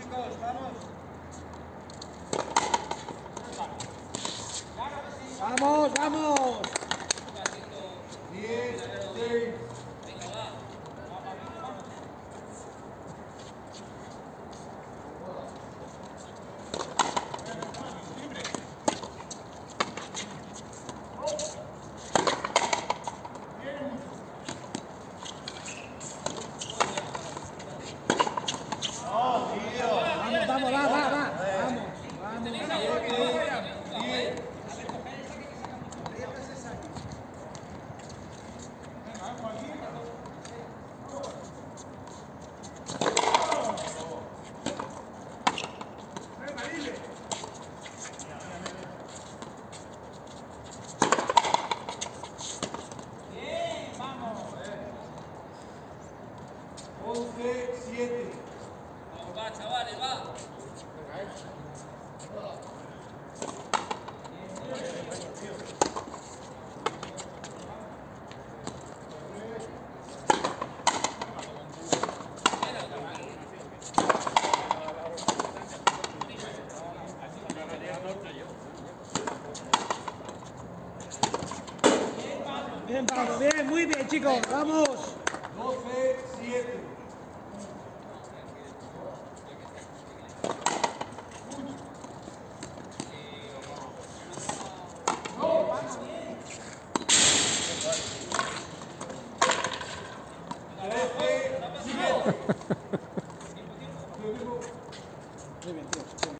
chicos, vamos. ¡Vamos, vamos! 10, 6. Vamos, va, va, va. Vamos, vamos. Bien, vamos. 11, 7. Vamos, va, chavales, va. Bien, Pablo, bien, muy bien, chicos. Vamos. 12, 7. Vamos. 13, 7.